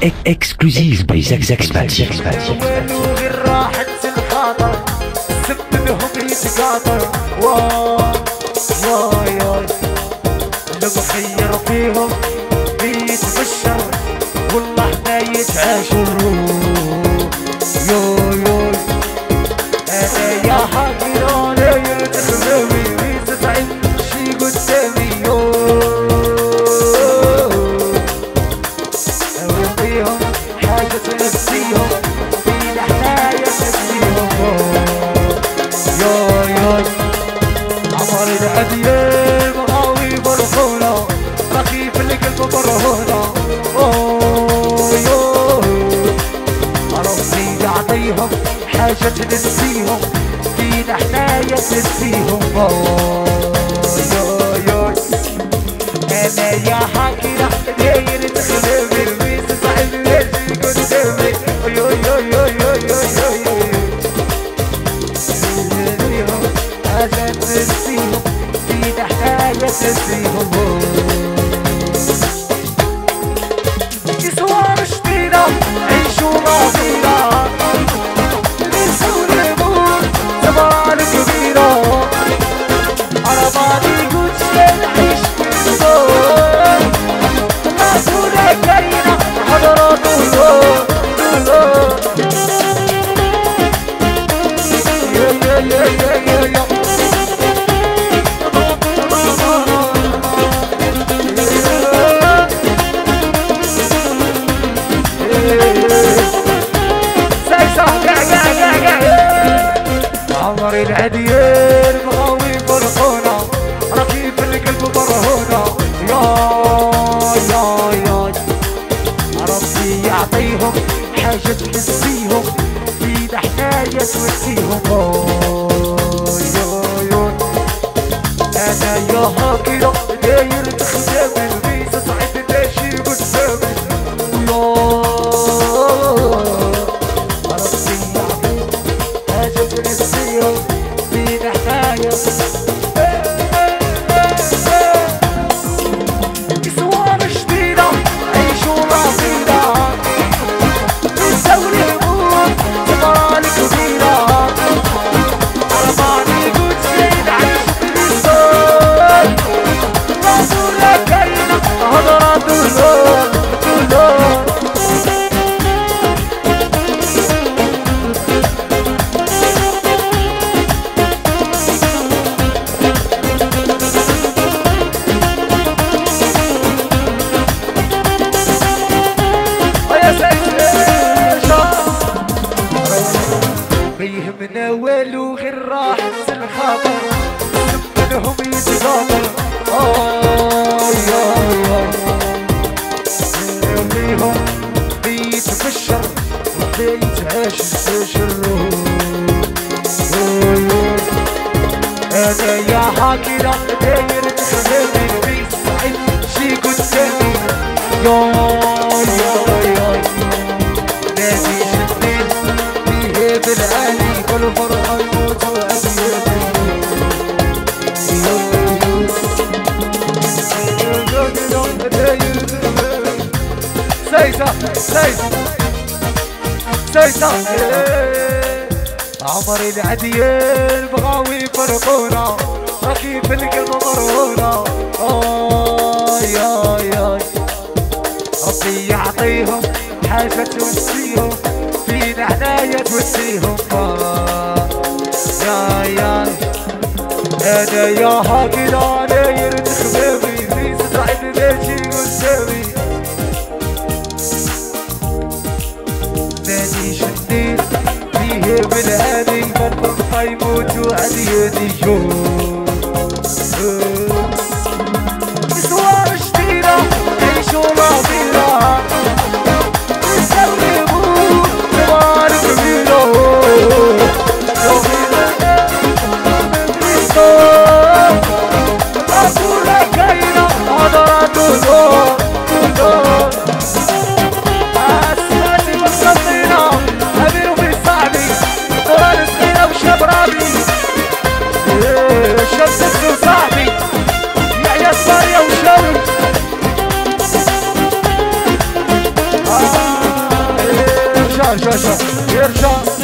اكسكلوزيف باي زاك سباتي. غير راحة الخاطر سببهم يتقاطر واي المخير فيهم بيتبشر والله احنا يتعاشروا يو انا يا حاكي انا يا تخدمي ويتسعد شي قدامي فيهم حاجة تنسيهم فينا حنايا تنسيهم عمر الأديان مغاوي برخونا رخيف القلب برهونا ربي يعطيهم حاجة تنسيهم فينا حنايا تنسيهم أنا يا حاكي داير تخدمي نسيهم فينا حكاية نسيهم يسوى مشتينا عيشوا راضينا نسوا نموت زمان كبيرة على بالي قلت شي نعيش بالدور الناس هنا كاينة حضرات دولور يا عمر العديان مغاوي فرحونا ركيب القلب برهونا يا ربي يعطيهم حاجة تنسيهم فينا حكاية تنسيهم أنا يا هاكيرة داير تخدمي البيس صعيد ماشي قدامي فينا حكاية يسوى مشتينا عيشوا راضينا نسوا نموت زمان كبيرة على بالي قلت شي نعيش بالدور الناس ولا كاينة هضرة دولور بيهمنا والو غير راحة الخاطر منهم يتقاطر بيهم بيتبشر وبيتعاشر انا يا حاكي لا داير تخدمي بيسعد شي قدامي نادي شديد فيه بالعالي كل فرحة يموت وأبيض سيسا عمر العديان بغاوي فرقونا ركيب القلب مرهونا ربي يعطيهم حاجة تنسيهم فينا حنايا تنسيهم أنا يا هاكي لا داير تخدمي في سعيد ماشي قدامي نادي شديد فيه بالهادي فرقة يموت وعدياني يسوى مشتينا عيشوا راضينا نسوا نموت زمان كبيرة الناس ولا كاينة هضرة دولور اسمعتي وصلتينا أمير وفي صعبي قران سخينة وشاب رابي يرجع